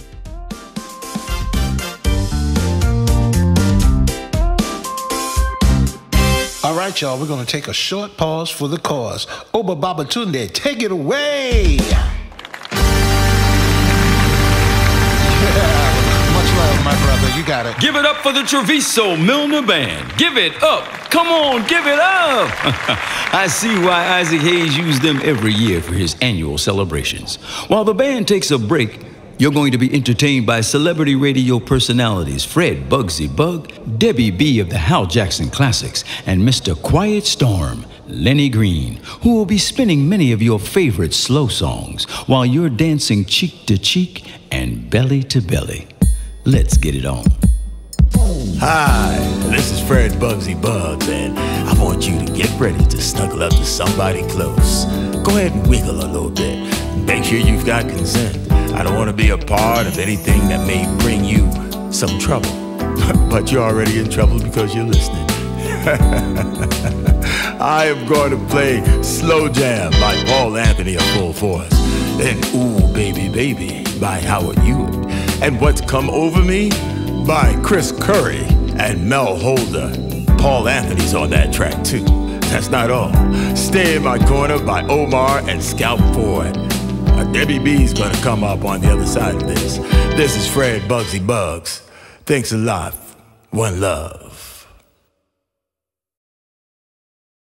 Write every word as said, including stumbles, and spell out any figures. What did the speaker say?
All right, y'all, we're going to take a short pause for the cause. Oba Babatunde, take it away. Much love, my brother. You got it. Give it up for the Treviso Milner Band. Give it up. Come on, give it up. I see why Isaac Hayes used them every year for his annual celebrations. While the band takes a break, you're going to be entertained by celebrity radio personalities Fred Bugsy Bug, Debbie B of the Hal Jackson Classics, and Mister Quiet Storm, Lenny Green, who will be spinning many of your favorite slow songs while you're dancing cheek to cheek and belly to belly. Let's get it on. Hi, this is Fred Bugsy Buggs, and I want you to get ready to snuggle up to somebody close. Go ahead and wiggle a little bit. Make sure you've got consent. I don't want to be a part of anything that may bring you some trouble. But you're already in trouble because you're listening. I am going to play Slow Jam by Paul Anthony of Full Force. Then Ooh Baby Baby by Howard Hewitt. And What's Come Over Me by Chris Curry and Mel Holder. Paul Anthony's on that track too. That's not all. Stay in My Corner by Omar and Scout Ford. Uh, Debbie B's gonna come up on the other side of this. This is Fred Bugsy Buggs. Thanks a lot. One love.